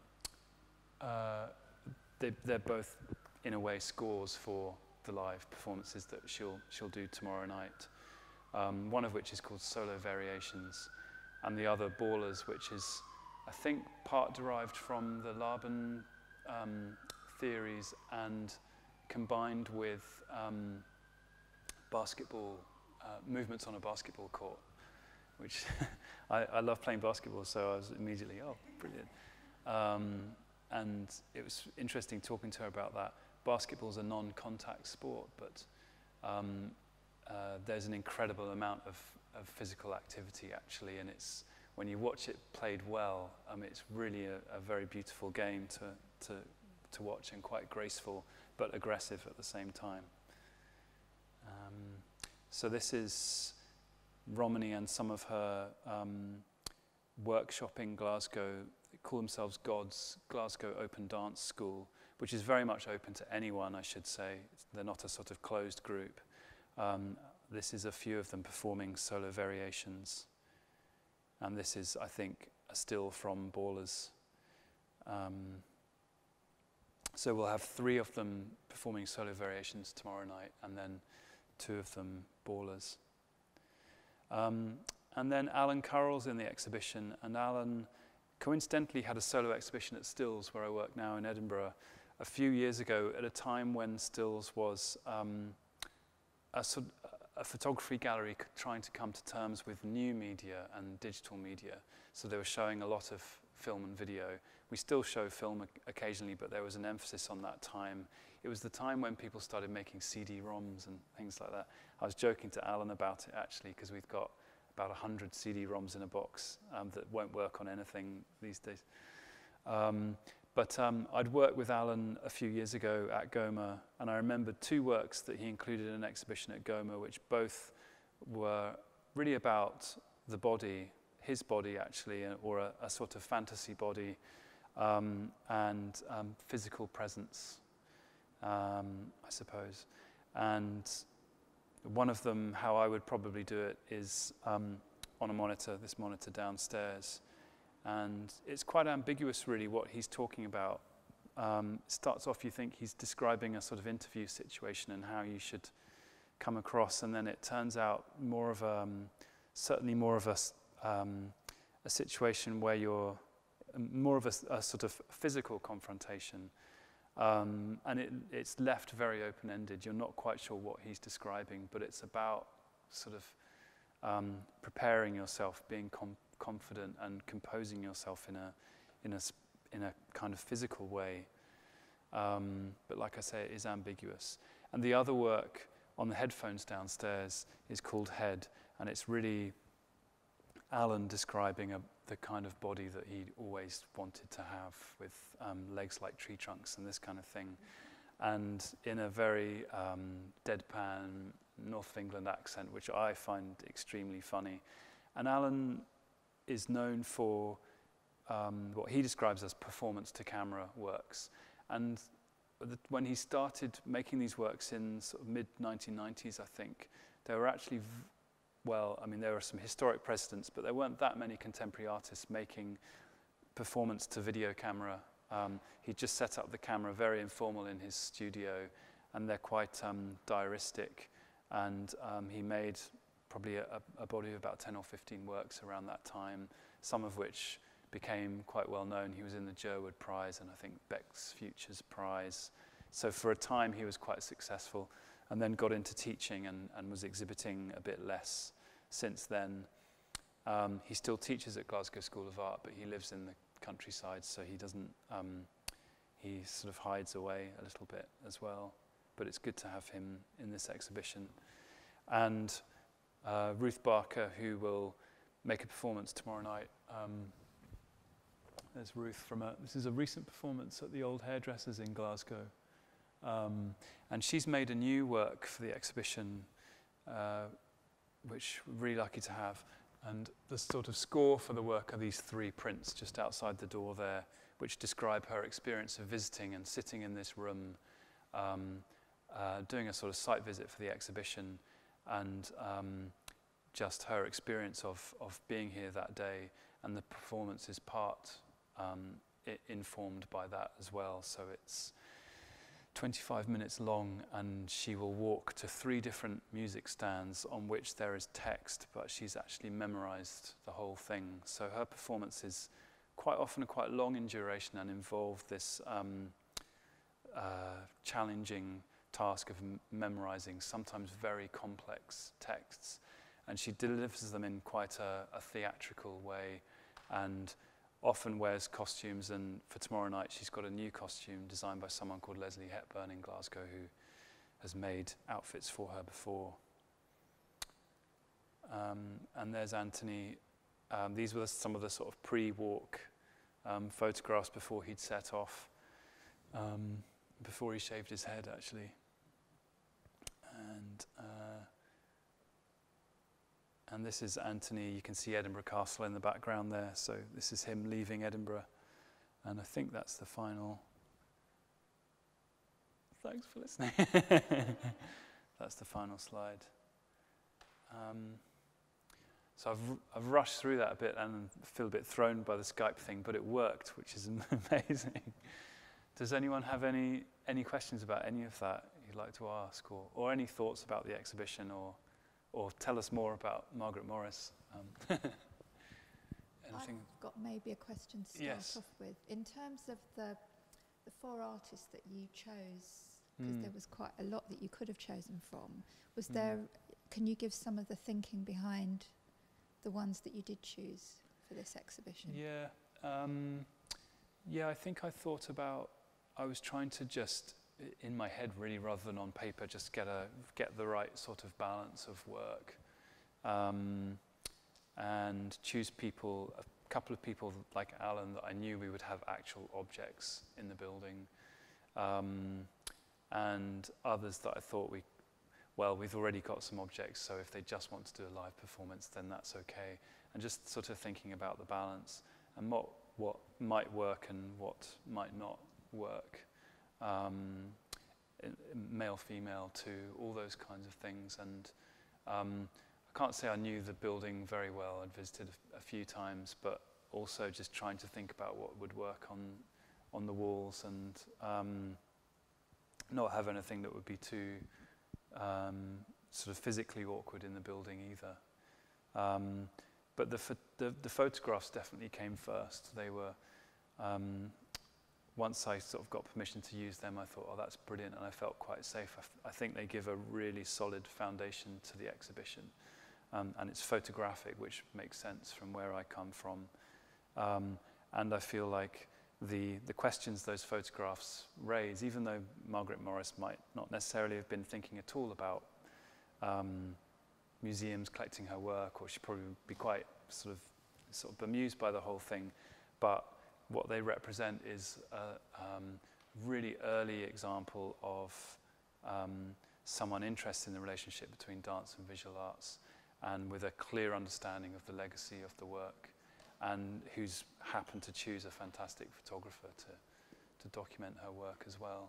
they're both, in a way, scores for the live performances that she'll do tomorrow night. One of which is called Solo Variations, and the other Ballers, which is, I think, part derived from the Laban theories and combined with basketball, movements on a basketball court, which I love playing basketball, so I was immediately, oh, brilliant. And it was interesting talking to her about that. Basketball's a non-contact sport, but there's an incredible amount of physical activity, actually, and it's, when you watch it played well, it's really a very beautiful game to watch, and quite graceful, but aggressive at the same time. So this is Romany and some of her workshop in Glasgow. They call themselves God's Glasgow Open Dance School, which is very much open to anyone, I should say. They're not a sort of closed group. This is a few of them performing solo variations. And this is, I think, a still from Ballers. So we'll have 3 of them performing solo variations tomorrow night, and then 2 of them Ballers. And then Alan Currell's in the exhibition, and Alan coincidentally had a solo exhibition at Stills, where I work now in Edinburgh, a few years ago, at a time when Stills was a photography gallery trying to come to terms with new media and digital media. So they were showing a lot of film and video. We still show film occasionally, but there was an emphasis on that time. It was the time when people started making CD-ROMs and things like that. I was joking to Alan about it, actually, because we've got about 100 CD-ROMs in a box that won't work on anything these days. But I'd worked with Alan a few years ago at Goma, and I remembered 2 works that he included in an exhibition at Goma, which both were really about the body, his body actually, or a sort of fantasy body, and physical presence, I suppose. And one of them, how I would probably do it, is on a monitor, this monitor downstairs. And it's quite ambiguous, really, what he's talking about. Starts off, you think he's describing a sort of interview situation and how you should come across, and then it turns out more of certainly more of a situation where you're more of a sort of physical confrontation, and it's left very open-ended. You're not quite sure what he's describing, but it's about sort of preparing yourself, being confident and composing yourself in a kind of physical way. But like I say, it is ambiguous. And the other work on the headphones downstairs is called Head, and it's really Alan describing the kind of body that he always wanted to have, with legs like tree trunks and this kind of thing, and in a very deadpan North of England accent, which I find extremely funny. And Alan is known for what he describes as performance-to-camera works. And when he started making these works in sort of mid-1990s, I think, there were actually, there were some historic precedents, but there weren't that many contemporary artists making performance-to-video camera He just set up the camera, very informal, in his studio, and they're quite diaristic. And he made probably a body of about 10 or 15 works around that time, some of which became quite well known. He was in the Jerwood Prize and I think Beck's Futures Prize. So for a time he was quite successful, and then got into teaching and was exhibiting a bit less since then. He still teaches at Glasgow School of Art, but he lives in the countryside, so he doesn't, he sort of hides away a little bit as well. But it's good to have him in this exhibition. And Ruth Barker, who will make a performance tomorrow night. There's Ruth this is a recent performance at the Old Hairdressers in Glasgow. And she's made a new work for the exhibition, which we're really lucky to have. And the sort of score for the work are these 3 prints just outside the door there, which describe her experience of visiting and sitting in this room, doing a sort of site visit for the exhibition, and just her experience of being here that day. And the performance is part informed by that as well. So it's 25 minutes long, and she will walk to 3 different music stands on which there is text, but she's actually memorized the whole thing. So her performance is quite often quite long in duration and involve this challenging task of memorizing sometimes very complex texts. And she delivers them in quite a theatrical way, and often wears costumes. And for tomorrow night she's got a new costume designed by someone called Leslie Hepburn in Glasgow, who has made outfits for her before. And there's Anthony. These were some of the sort of pre-walk photographs before he'd set off, before he shaved his head actually. And this is Anthony. You can see Edinburgh Castle in the background there. So this is him leaving Edinburgh. And I think that's the final. Thanks for listening. That's the final slide. So I've rushed through that a bit and feel a bit thrown by the Skype thing, but it worked, which is amazing. Does anyone have any questions about any of that you'd like to ask, or any thoughts about the exhibition, or tell us more about Margaret Morris? Anything? I've got maybe a question to start off with. In terms of the 4 artists that you chose, because there was quite a lot that you could have chosen from, was there? Can you give some of the thinking behind the ones that you did choose for this exhibition? Yeah, I think I thought about. I was trying to just, in my head really, rather than on paper, just get the right sort of balance of work, and choose people, a couple of people like Alan that I knew we would have actual objects in the building, and others that I thought we've already got some objects, so if they just want to do a live performance, then that's okay. And just sort of thinking about the balance and what might work and what might not work. Male, female too, all those kinds of things. And I can't say I knew the building very well. I'd visited a few times, but also just trying to think about what would work on the walls, and not have anything that would be too sort of physically awkward in the building either. But the photographs definitely came first. They were, once I sort of got permission to use them, I thought, oh, that's brilliant, and I felt quite safe. I think they give a really solid foundation to the exhibition, and it's photographic, which makes sense from where I come from. And I feel like the questions those photographs raise, even though Margaret Morris might not necessarily have been thinking at all about museums collecting her work, or she'd probably be quite sort of bemused by the whole thing, but what they represent is a really early example of someone interested in the relationship between dance and visual arts, and with a clear understanding of the legacy of the work, and who's happened to choose a fantastic photographer to document her work as well.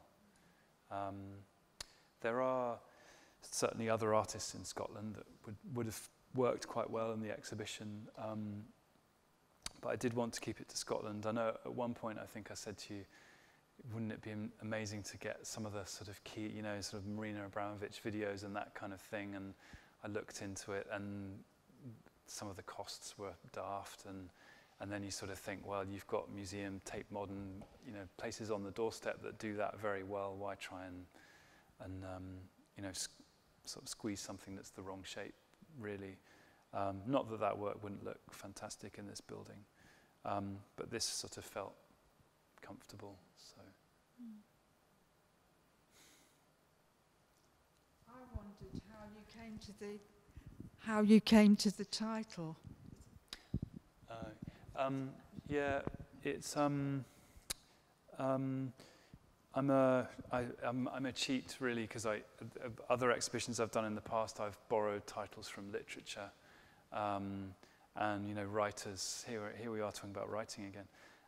There are certainly other artists in Scotland that would have worked quite well in the exhibition, but I did want to keep it to Scotland. I know at one point I think I said to you, wouldn't it be amazing to get some of the sort of key, you know, sort of Marina Abramovich videos and that kind of thing, and I looked into it and some of the costs were daft, and then you sort of think, well, you've got Museum, Tate Modern, you know, places on the doorstep that do that very well. Why try and you know, sort of squeeze something that's the wrong shape, really? Not that that work wouldn't look fantastic in this building, but this sort of felt comfortable. So. I wondered how you came to the title. Yeah, it's I'm a cheat really, because other exhibitions I've done in the past, I've borrowed titles from literature, and you know, writers. Here we are talking about writing again.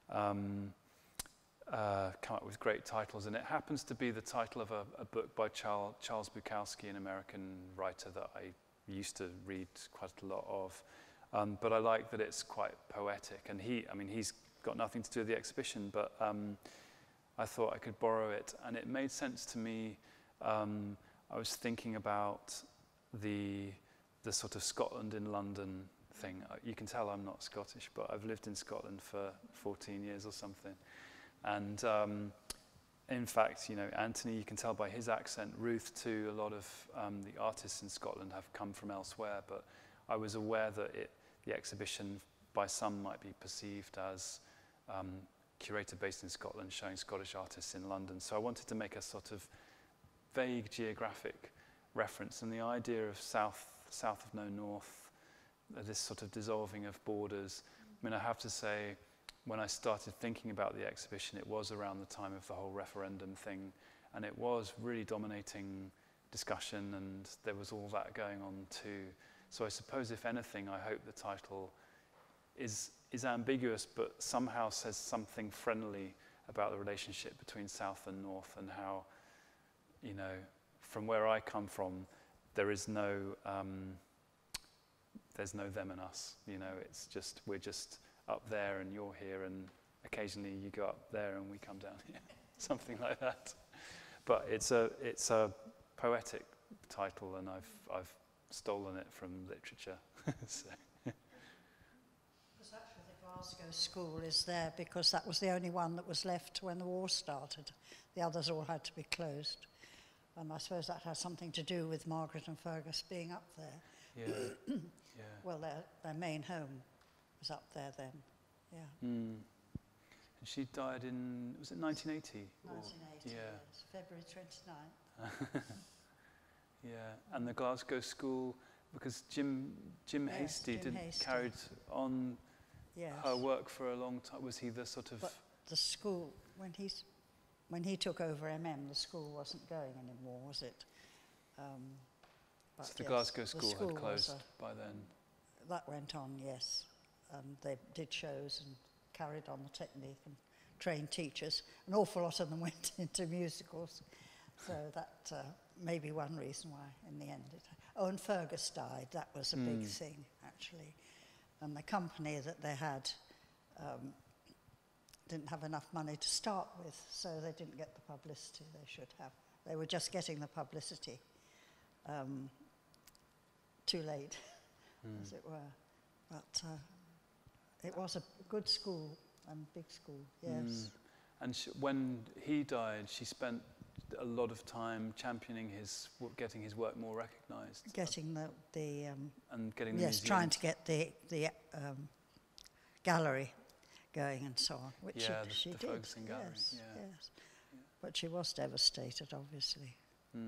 Come up with great titles, and it happens to be the title of a book by Charles Bukowski, an American writer that I used to read quite a lot of. But I like that it's quite poetic, and he's got nothing to do with the exhibition, but I thought I could borrow it, and it made sense to me. I was thinking about the sort of Scotland in London thing. You can tell I'm not Scottish, but I've lived in Scotland for 14 years or something. And in fact, you know, Anthony, you can tell by his accent, Ruth too, a lot of the artists in Scotland have come from elsewhere, but I was aware that the exhibition by some might be perceived as Curator based in Scotland showing Scottish artists in London. So I wanted to make a sort of vague geographic reference, and the idea of south of no north, this sort of dissolving of borders. I mean, I have to say, when I started thinking about the exhibition, it was around the time of the whole referendum thing, and it was really dominating discussion, and there was all that going on too. So I suppose, if anything, I hope the title is ambiguous, but somehow says something friendly about the relationship between South and North, and how, you know, from where I come from, there's no them and us. You know, it's just, we're just up there and you're here, and occasionally you go up there and we come down here, something like that. But it's a poetic title, and I've stolen it from literature. So. Because actually the Glasgow School is there because that was the only one that was left when the war started. The others all had to be closed. And I suppose that has something to do with Margaret and Fergus being up there. Yeah. Yeah. Well, their main home was up there then. Yeah. Mm. And she died in, was it 1980? 1980, yeah. Yes, February 29th. Yeah, and the Glasgow School, because Jim Hastie carried on her work for a long time. Was he the sort of... But the school, when he took over the school wasn't going anymore, was it? So the Glasgow School had closed by then? That went on, yes. They did shows and carried on the technique and trained teachers. An awful lot of them went into musicals. So that may be one reason why, in the end. And Fergus died. That was a big thing, actually. And the company that they had didn't have enough money to start with, so they didn't get the publicity they should have. They were just getting the publicity too late, as it were. But it was a good school and big school, yes. And when he died, she spent a lot of time championing getting his work more recognised. Getting and getting the yes, museum. trying to get the gallery going and so on, which she did. Ferguson Gallery. Yes, yeah. yes. But she was devastated, obviously.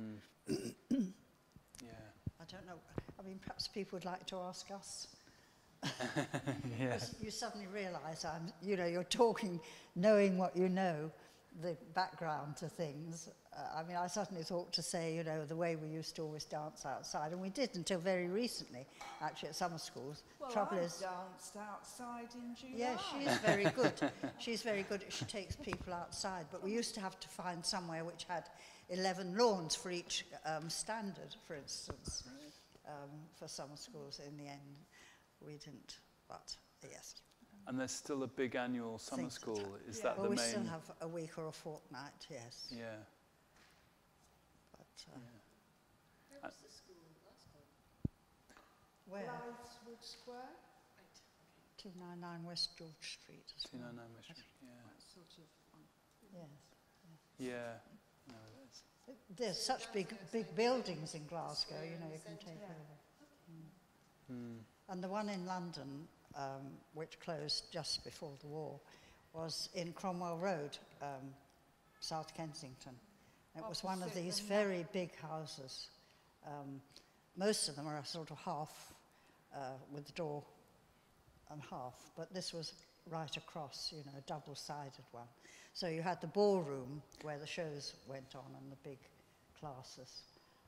Yeah. I don't know. I mean, perhaps people would like to ask us. Yeah. You suddenly realise you're talking, knowing what you know, the background to things. I mean, I suddenly thought to say, the way we used to always dance outside, and we did until very recently, actually, at summer schools. Well, Trouble I is, danced outside in July. yeah, she's very good. She's very good. She takes people outside. But we used to have to find somewhere which had 11 lawns for each standard, for instance, for summer schools. In the end, we didn't. But yes. And there's still a big annual summer school. Is that well, the we main? still have a week or a fortnight, yes. Yeah. But, Where was the school last time? where? Blytheswood Square? 299 West George Street. as well. 299 West Street, yeah. That's sort of on. Yes. Yeah. No, it is. There's such big buildings in Glasgow, you know, you can take over. And the one in London, which closed just before the war, was in Cromwell Road, South Kensington. It was one of these very big houses. Most of them are sort of half with the door and half, but this was right across, you know, a double-sided one. So you had the ballroom where the shows went on and the big classes,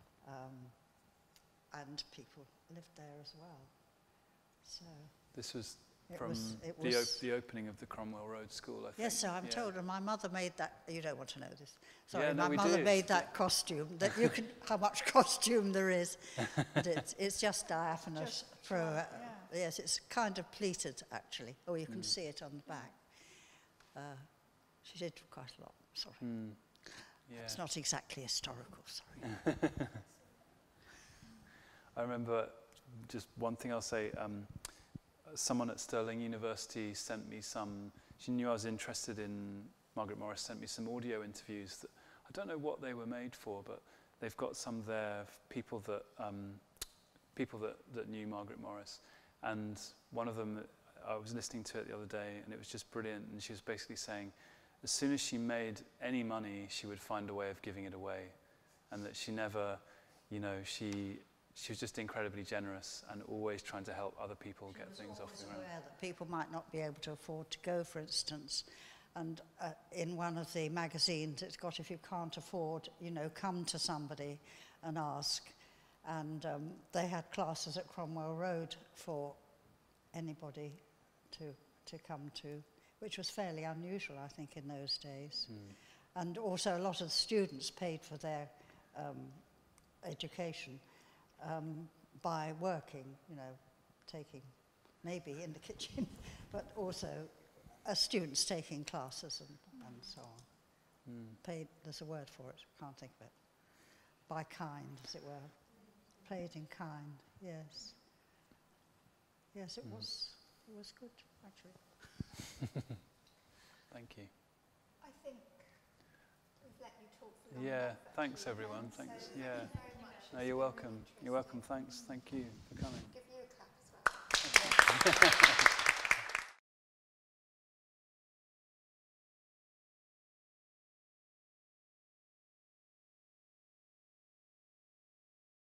and people lived there as well. So This was it from was, it was the opening of the Cromwell Road School, I think. yes, so I'm told, and my mother made that. You don't want to know this. Sorry, Yeah, no, my we mother do. made that costume. That you can, how much costume there is. But it's just diaphanous. Yes, it's kind of pleated actually. Oh, you can see it on the back. She did quite a lot. Sorry, Yeah. it's not exactly historical. Sorry. I remember, just one thing I'll say, someone at Stirling University sent me some, she knew I was interested in Margaret Morris, sent me some audio interviews that, I don't know what they were made for, but they've got some there, people that knew Margaret Morris. And one of them, I was listening to it the other day, and it was just brilliant, and she was basically saying, as soon as she made any money, she would find a way of giving it away, and that she never, you know, she was just incredibly generous and always trying to help other people get things off the ground. Aware that people might not be able to afford to go, for instance, and in one of the magazines it's got, if you can't afford, you know, come to somebody and ask. And they had classes at Cromwell Road for anybody to come to, which was fairly unusual, I think, in those days. And also a lot of the students paid for their education by working, you know, taking, maybe in the kitchen, but also as students taking classes and so on. Paid, there's a word for it, can't think of it. By kind, as it were. Paid in kind, yes. Yes, it was good, actually. Thank you. I think we've let you talk for long Yeah, enough, thanks actually, everyone, so thanks. thank you Yeah. very much. No, you're welcome. You're welcome, thanks. Thank you for coming. Give you a clap as well.